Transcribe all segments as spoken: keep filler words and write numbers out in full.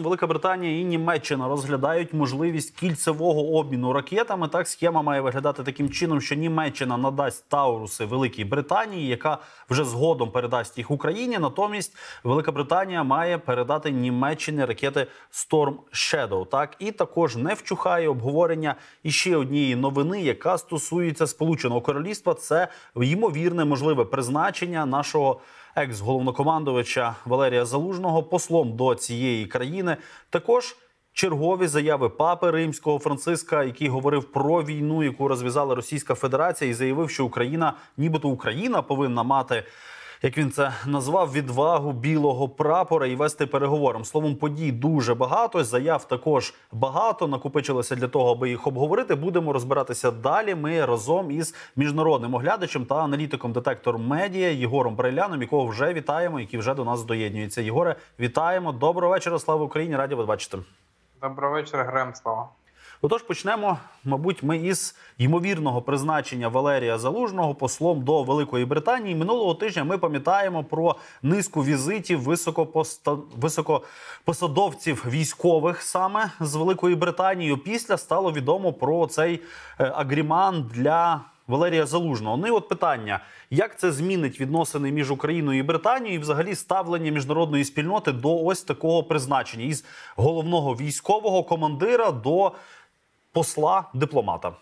Велика Британія і Німеччина розглядають можливість кільцевого обміну ракетами. Так, схема має виглядати таким чином, що Німеччина надасть Тауруси Великій Британії, яка вже згодом передасть їх Україні. Натомість Велика Британія має передати Німеччині ракети Storm Shadow. Так, і також не вчухає обговорення іще однієї новини, яка стосується Сполученого Королівства. Це ймовірне можливе призначення нашого екс-головнокомандувача Валерія Залужного послом до цієї країни. Також чергові заяви папи Римського Франциска, який говорив про війну, яку розв'язала Російська Федерація, і заявив, що Україна, нібито Україна повинна мати, як він це назвав, відвагу білого прапора і вести переговорам. Словом, подій дуже багато, заяв також багато, накопичилося для того, аби їх обговорити. Будемо розбиратися далі. Ми разом із міжнародним оглядачем та аналітиком «Детектор Медіа» Єгором Брайляном, якого вже вітаємо, який вже до нас доєднюється. Єгоре, вітаємо. Доброго вечора, слава Україні, раді вас бачити. Доброго вечора, героям слава. Отож, почнемо, мабуть, ми із ймовірного призначення Валерія Залужного послом до Великої Британії. Минулого тижня ми пам'ятаємо про низку візитів високопоста... високопосадовців військових саме з Великої Британії. Після стало відомо про цей агріман для Валерія Залужного. Ну і от питання, як це змінить відносини між Україною і Британією і взагалі ставлення міжнародної спільноти до ось такого призначення із головного військового командира до посла-дипломата?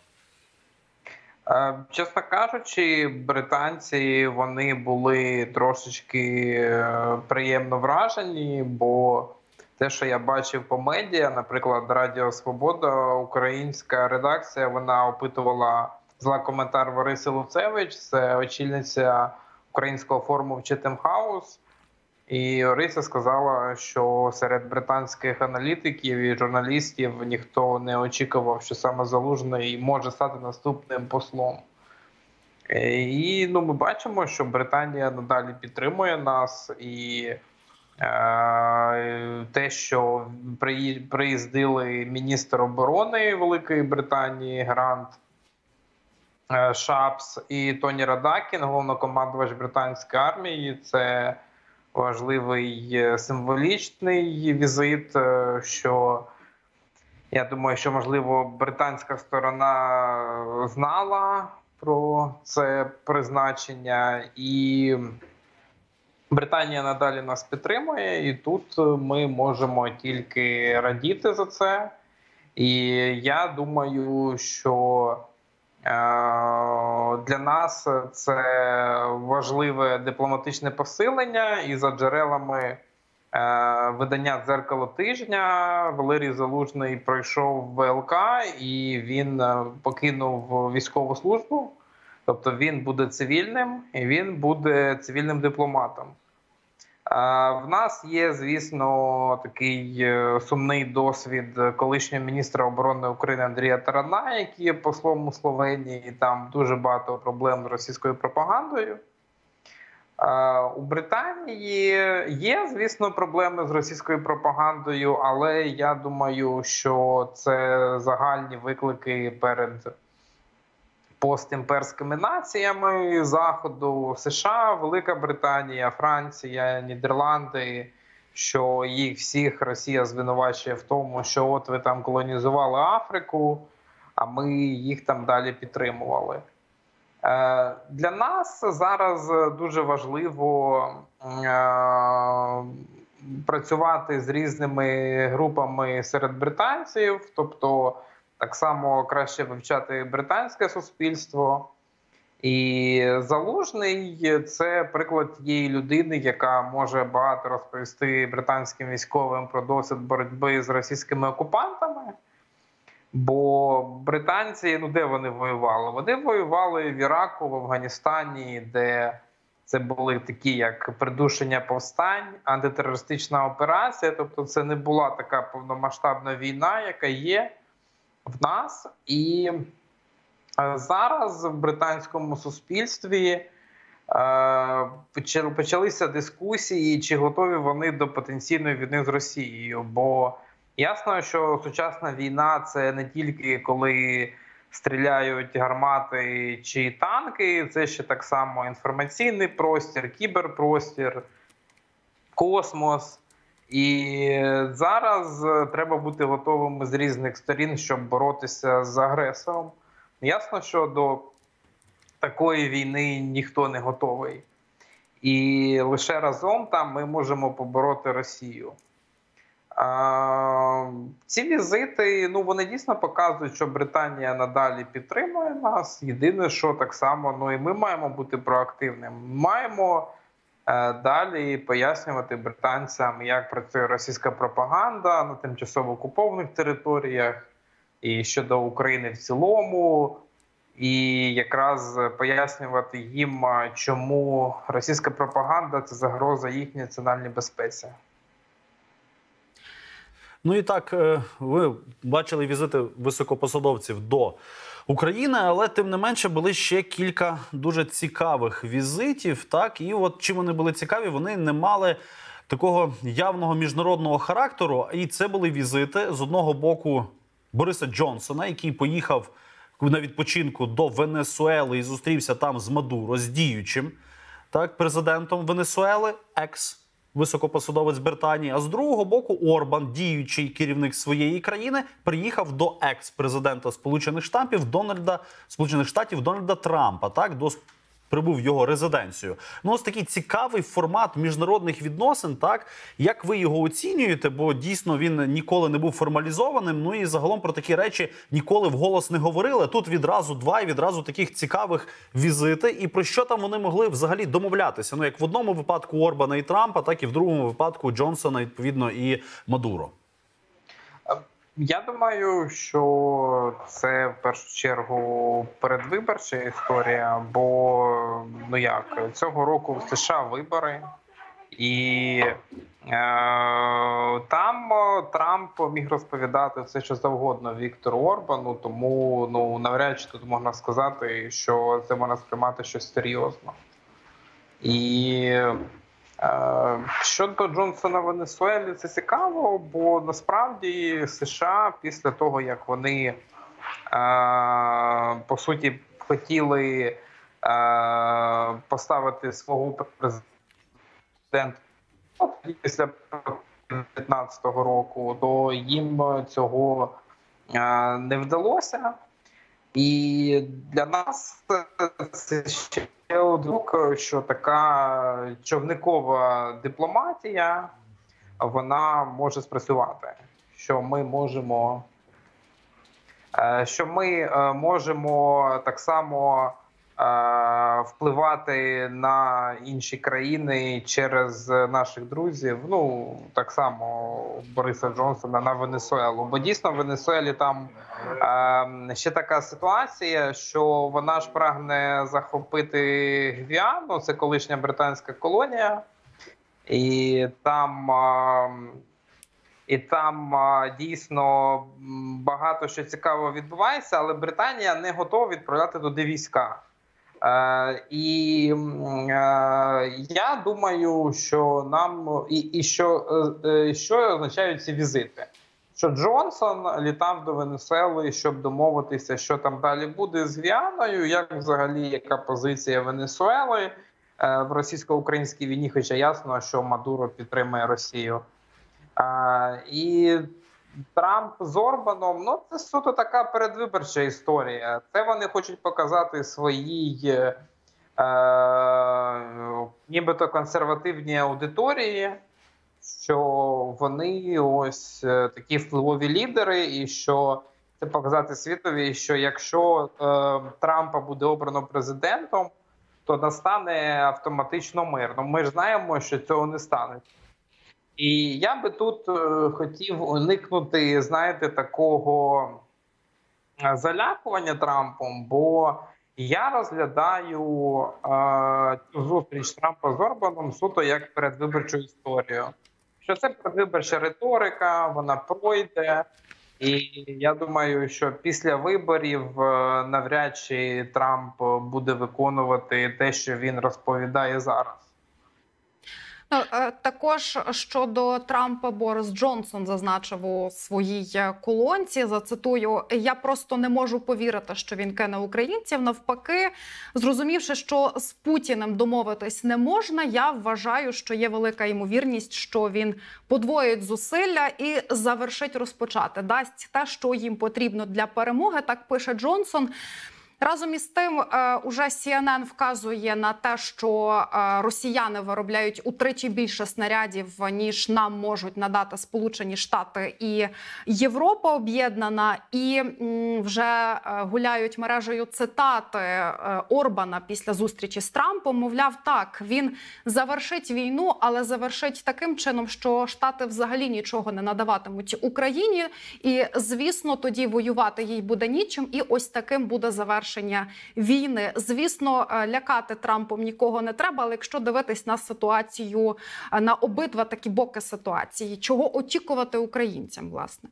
Чесно кажучи, британці, вони були трошечки приємно вражені, бо те, що я бачив по медіа, наприклад, Радіо Свобода, українська редакція, вона опитувала зла коментар Лариси Луцевич, це очільниця українського форуму в Chatham House. І Орися сказала, що серед британських аналітиків і журналістів ніхто не очікував, що саме Залужний може стати наступним послом. І ну, ми бачимо, що Британія надалі підтримує нас. І е, те, що приїздили міністр оборони Великої Британії Грант Шапс і Тоні Радакін, головнокомандувач британської армії, це важливий символічний візит, що я думаю, що, можливо, британська сторона знала про це призначення, і Британія надалі нас підтримує, і тут ми можемо тільки радіти за це. І я думаю, що для нас це важливе дипломатичне посилення, і за джерелами видання «Дзеркало тижня» Валерій Залужний пройшов ВЛК і він покинув військову службу, тобто він буде цивільним і він буде цивільним дипломатом. В нас є, звісно, такий сумний досвід колишнього міністра оборони України Андрія Тарана, який є послом у Словенії, і там дуже багато проблем з російською пропагандою. У Британії є, звісно, проблеми з російською пропагандою, але я думаю, що це загальні виклики перед постімперськими націями Заходу, США, Велика Британія, Франція, Нідерланди, що їх всіх Росія звинувачує в тому, що от ви там колонізували Африку, а ми їх там далі підтримували. Для нас зараз дуже важливо працювати з різними групами серед британців, тобто так само краще вивчати британське суспільство. І Залужний – це приклад тієї людини, яка може багато розповісти британським військовим про досвід боротьби з російськими окупантами. Бо британці, ну де вони воювали? Вони воювали в Іраку, в Афганістані, де це були такі, як придушення повстань, антитерористична операція. Тобто це не була така повномасштабна війна, яка є в нас. І зараз в британському суспільстві почалися дискусії, чи готові вони до потенційної війни з Росією. Бо ясно, що сучасна війна – це не тільки коли стріляють гармати чи танки, це ще так само інформаційний простір, кіберпростір, космос. І зараз треба бути готовими з різних сторін, щоб боротися з агресором. Ясно, що до такої війни ніхто не готовий. І лише разом там ми можемо побороти Росію. А, ці візити, ну, вони дійсно показують, що Британія надалі підтримує нас. Єдине, що так само, ну, і ми маємо бути проактивними. Маємо е, далі пояснювати британцям, як працює російська пропаганда на тимчасово окупованих територіях і щодо України в цілому. І якраз пояснювати їм, чому російська пропаганда – це загроза їхній національній безпеці. Ну і так, ви бачили візити високопосадовців до України, але тим не менше були ще кілька дуже цікавих візитів. Так? І от чим вони були цікаві, вони не мали такого явного міжнародного характеру. І це були візити з одного боку Бориса Джонсона, який поїхав на відпочинку до Венесуели і зустрівся там з Мадуро, з діючим так, президентом Венесуели, екс-високопосадовець Британії. А з другого боку Орбан, діючий керівник своєї країни, приїхав до екс-президента Сполучених Штатів Дональда, Сполучених Штатів Дональда Трампа, так, до прибув в його резиденцію. Ну, ось такий цікавий формат міжнародних відносин, так? Як ви його оцінюєте? Бо дійсно він ніколи не був формалізованим, ну і загалом про такі речі ніколи вголос не говорили. Тут відразу два і відразу таких цікавих візити. І про що там вони могли взагалі домовлятися? Ну, як в одному випадку Орбана і Трампа, так і в другому випадку Джонсона, відповідно, і Мадуро. Я думаю, що це в першу чергу передвиборча історія, бо, ну як, цього року в США вибори, і е, там Трамп міг розповідати все, що завгодно Віктору Орбану, тому, ну, навряд чи тут можна сказати, що це можна сприймати щось серйозно. І щодо Джонсона в Венесуелі, це цікаво, бо насправді США після того, як вони, по суті, хотіли поставити свого президента після дві тисячі п'ятнадцятого року, то їм цього не вдалося. І для нас це ще одно, що така човникова дипломатія, вона може спрацювати. Що ми можемо, що ми можемо так само впливати на інші країни через наших друзів, ну, так само Бориса Джонсона на Венесуелу. Бо дійсно в Венесуелі там е, ще така ситуація, що вона ж прагне захопити Гвіану, це колишня британська колонія, і там, е, і там е, дійсно багато що цікавого відбувається, але Британія не готова відправляти туди війська. Uh, і uh, я думаю, що нам і, і що, uh, що означають ці візити. Що Джонсон літав до Венесуели, щоб домовитися, що там далі буде з Гвіаною, як взагалі, яка позиція Венесуели uh, в російсько-українській війні, хоча ясно, що Мадуро підтримує Росію. Uh, і Трамп з Орбаном, ну це суто така передвиборча історія. Це вони хочуть показати своїй е, нібито консервативній аудиторії, що вони ось такі впливові лідери, і що це показати світові, що якщо е, Трампа буде обрано президентом, то настане автоматично мир. Ну, ми ж знаємо, що цього не станеться. І я би тут е, хотів уникнути, знаєте, такого залякування Трампом, бо я розглядаю е, цю зустріч Трампа з Орбаном суто як передвиборчу історію. Що це передвиборча риторика, вона пройде, і я думаю, що після виборів е, навряд чи Трамп буде виконувати те, що він розповідає зараз. Ну, також щодо Трампа Борис Джонсон зазначив у своїй колонці, зацитую: «Я просто не можу повірити, що він кине українців. Навпаки, зрозумівши, що з Путіним домовитись не можна, я вважаю, що є велика ймовірність, що він подвоїть зусилля і завершить розпочати. Дасть те, що їм потрібно для перемоги», так пише Джонсон. Разом із тим, уже Сі Ен Ен вказує на те, що росіяни виробляють утричі більше снарядів, ніж нам можуть надати Сполучені Штати і Європа об'єднана. І вже гуляють мережею цитати Орбана після зустрічі з Трампом. Мовляв, так, він завершить війну, але завершить таким чином, що Штати взагалі нічого не надаватимуть Україні. І, звісно, тоді воювати їй буде нічим. І ось таким буде завершення війни. Звісно, лякати Трампом нікого не треба, але якщо дивитись на ситуацію, на обидва такі боки ситуації, чого очікувати українцям, власне?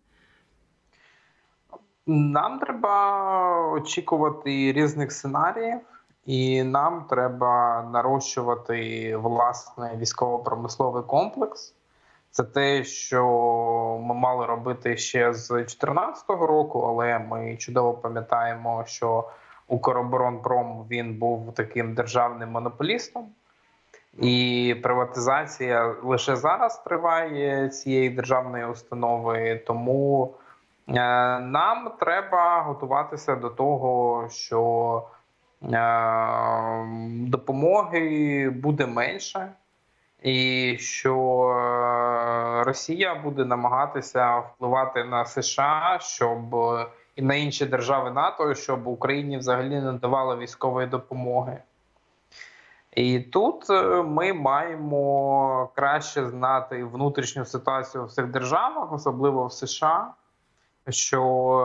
Нам треба очікувати різних сценаріїв, і нам треба нарощувати власний військово-промисловий комплекс. Це те, що ми мали робити ще з дві тисячі чотирнадцятого року, але ми чудово пам'ятаємо, що Укроборонпром, він був таким державним монополістом. І приватизація лише зараз триває цієї державної установи. Тому е, нам треба готуватися до того, що е, допомоги буде менше. І що Росія буде намагатися впливати на США, щоб і на інші держави НАТО, щоб Україні взагалі не давало військової допомоги. І тут ми маємо краще знати внутрішню ситуацію в цих державах, особливо в США, що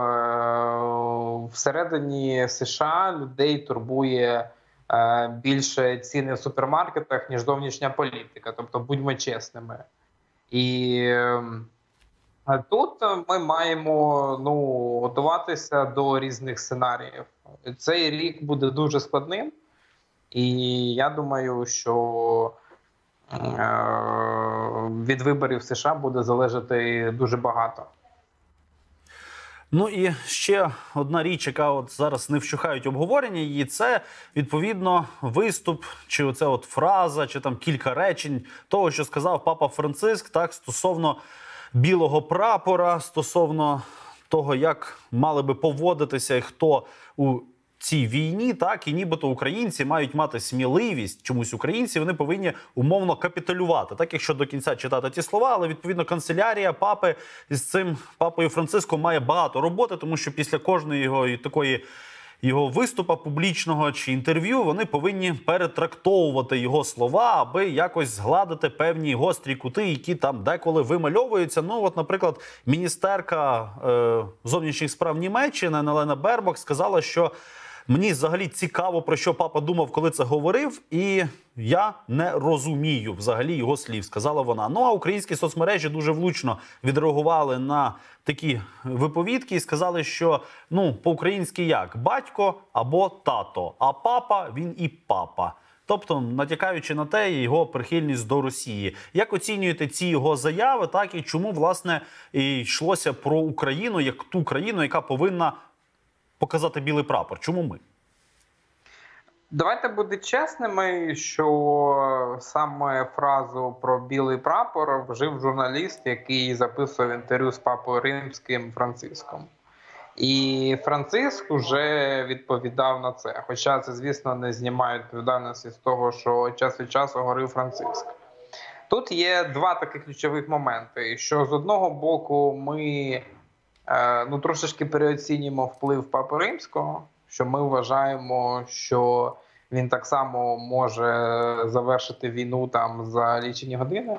всередині США людей турбує більше ціни в супермаркетах, ніж зовнішня політика. Тобто, будьмо чесними. І тут ми маємо ну, готуватися до різних сценаріїв. Цей рік буде дуже складним. І я думаю, що від виборів США буде залежати дуже багато. Ну і ще одна річ, яка от зараз не вщухають обговорення її, це, відповідно, виступ, чи оце от фраза, чи там кілька речень того, що сказав Папа Франциск, так, стосовно білого прапора, стосовно того, як мали би поводитися і хто у цій війні, так, і нібито українці мають мати сміливість, чомусь українці, вони повинні умовно капітулювати. Так, якщо до кінця читати ті слова, але, відповідно, канцелярія папи з цим Папою Франциском має багато роботи, тому що після кожної його такої його виступу публічного чи інтерв'ю вони повинні перетрактовувати його слова, аби якось згладити певні гострі кути, які там деколи вимальовуються. Ну, от, наприклад, міністерка е, зовнішніх справ Німеччини Анна-Лена Бербок сказала, що мені взагалі цікаво, про що папа думав, коли це говорив, і я не розумію взагалі його слів, сказала вона. Ну, а українські соцмережі дуже влучно відреагували на такі виповідки і сказали, що, ну, по-українськи як? Батько або тато, а папа, він і папа. Тобто, натякаючи на те, його прихильність до Росії. Як оцінюєте ці його заяви, так, і чому, власне, і йшлося про Україну, як ту країну, яка повинна показати білий прапор? Чому ми? Давайте бути чесними, що саме фразу про білий прапор вжив журналіст, який записував інтерв'ю з Папою Римським Франциском. І Франциск вже відповідав на це. Хоча це, звісно, не знімає відповідальності з того, що час від часу говорив Франциск. Тут є два таких ключових моменти, що з одного боку ми ну, трошечки переоцінюємо вплив Папи Римського, що ми вважаємо, що він так само може завершити війну там за лічені години.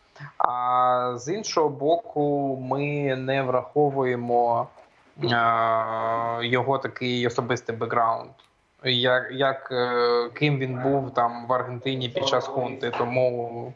А з іншого боку, ми не враховуємо е, його такий особистий бекграунд, як, як е, ким він був там в Аргентині під час хунти. Тому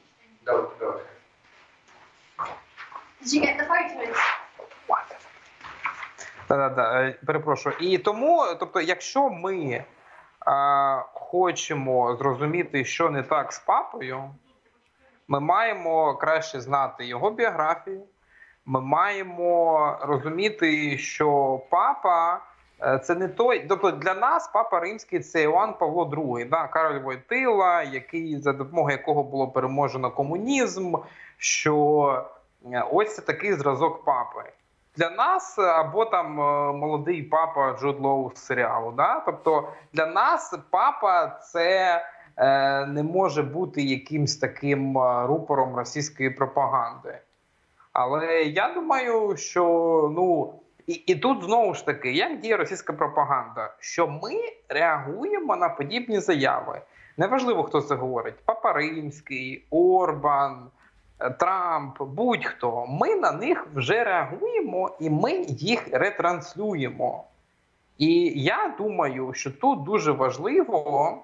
Да-да-да, перепрошую. І тому, тобто, якщо ми а, хочемо зрозуміти, що не так з папою, Ми маємо краще знати його біографію, ми маємо розуміти, що папа – це не той, тобто для нас папа римський – це Іоанн Павло другий, да, Кароль Войтила, який, за допомогою якого було переможено комунізм, що ось це такий зразок папи. Для нас, або там молодий папа Джуд Лоу з серіалу, да? Тобто для нас папа – це е, не може бути якимсь таким рупором російської пропаганди. Але я думаю, що, ну, і, і тут знову ж таки, як діє російська пропаганда? Що ми реагуємо на подібні заяви. Неважливо, хто це говорить. Папа Римський, Орбан, Трамп, будь-хто. Ми на них вже реагуємо і ми їх ретранслюємо. І я думаю, що тут дуже важливо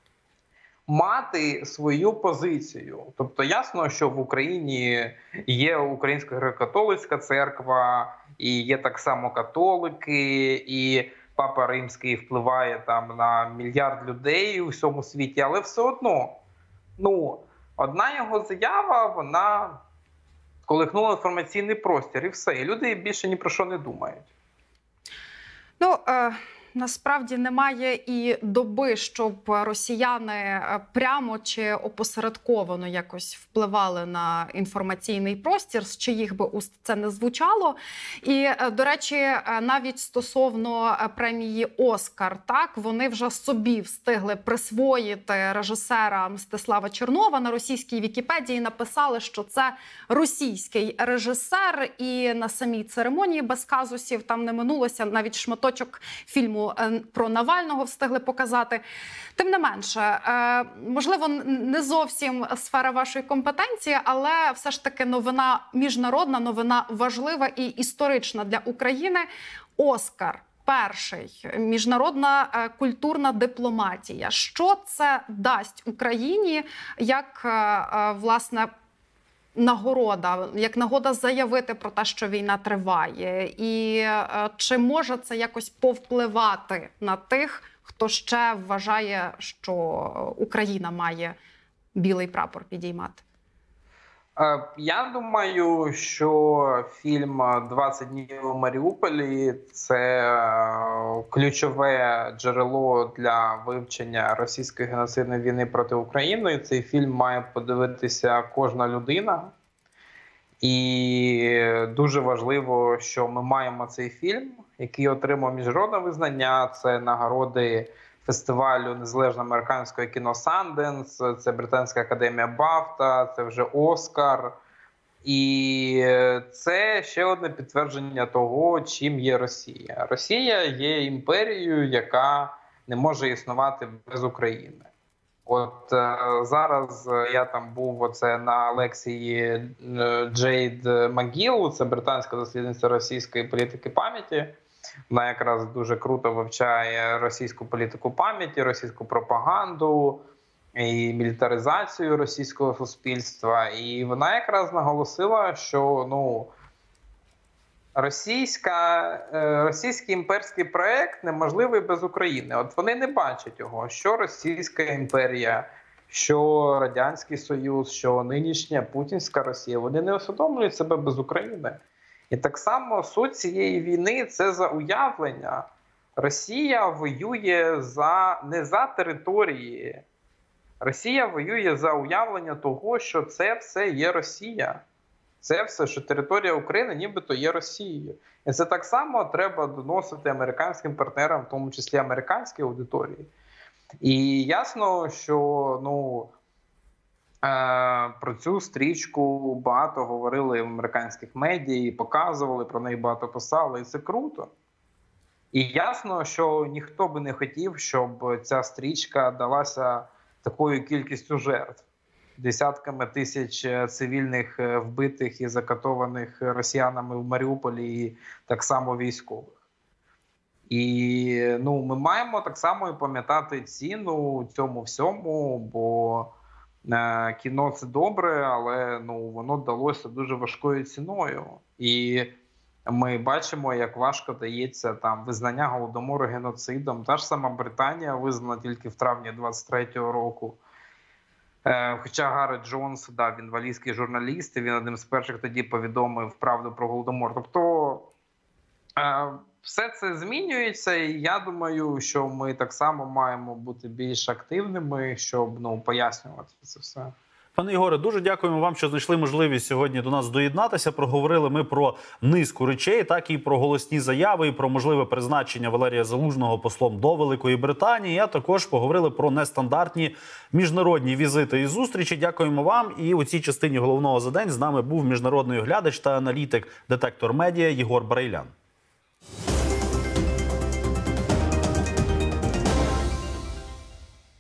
мати свою позицію. Тобто ясно, що в Україні є Українська греко-католицька церква, і є так само католики, і Папа Римський впливає там на мільярд людей у всьому світі, але все одно, ну, одна його заява, вона колихнула інформаційний простір, і все. І люди більше ні про що не думають. Ну, е, насправді немає і доби, щоб росіяни прямо чи опосередковано якось впливали на інформаційний простір, з чиїх би уст це не звучало. І, до речі, навіть стосовно премії «Оскар», так, вони вже собі встигли присвоїти режисера Мстислава Чернова. На російській Вікіпедії написали, що це російський режисер, і на самій церемонії без казусів там не минулося, навіть шматочок фільму про Навального встигли показати. Тим не менше, можливо, не зовсім сфера вашої компетенції, але все ж таки новина міжнародна, новина важлива і історична для України. «Оскар» перший, міжнародна культурна дипломатія. Що це дасть Україні як, власне, нагорода, як нагода заявити про те, що війна триває? І е, чи може це якось повпливати на тих, хто ще вважає, що Україна має білий прапор підіймати? Я думаю, що фільм «двадцять днів у Маріуполі» – це ключове джерело для вивчення російської геноцидної війни проти України. Цей фільм має подивитися кожна людина. І дуже важливо, що ми маємо цей фільм, який отримав міжнародне визнання. Це нагороди фестивалю незалежного американського кіно «Санденс», це Британська академія «Бафта», це вже «Оскар». І це ще одне підтвердження того, чим є Росія. Росія є імперією, яка не може існувати без України. От е, зараз я там був оце на лекції Джейд Магіл, це британська дослідниця російської політики пам'яті. Вона якраз дуже круто вивчає російську політику пам'яті, російську пропаганду і мілітаризацію російського суспільства. І вона якраз наголосила, що, ну, російська, російський імперський проєкт неможливий без України. От вони не бачать його, що Російська імперія, що Радянський Союз, що нинішня путінська Росія, вони не усвідомлюють себе без України. І так само суть цієї війни – це за уявлення. Росія воює за, не за території. Росія воює за уявлення того, що це все є Росія. Це все, що територія України нібито є Росією. І це так само треба доносити американським партнерам, в тому числі американській аудиторії. І ясно, що, ну, е, про цю стрічку багато говорили в американських медіа, і показували, про неї багато писали, і це круто. І ясно, що ніхто би не хотів, щоб ця стрічка далася такою кількістю жертв. Десятками тисяч цивільних вбитих і закатованих росіянами в Маріуполі, і так само військових. І, ну, ми маємо так само і пам'ятати ціну цьому всьому, бо е, кіно – це добре, але, ну, воно далося дуже важкою ціною. І ми бачимо, як важко дається там визнання Голодомору геноцидом. Та ж сама Британія визнана тільки в травні двадцять третього року. Хоча Гарет Джонс, да, він валійський журналіст, і він одним з перших тоді повідомив правду про Голодомор. Тобто все це змінюється, і я думаю, що ми так само маємо бути більш активними, щоб ну, пояснювати це все. Пане Ігоре, дуже дякуємо вам, що знайшли можливість сьогодні до нас доєднатися. Проговорили ми про низку речей, так і про голосні заяви, і про можливе призначення Валерія Залужного послом до Великої Британії. А також поговорили про нестандартні міжнародні візити і зустрічі. Дякуємо вам. І у цій частині головного за день з нами був міжнародний оглядач та аналітик «Детектор Медіа» Єгор Брайлян.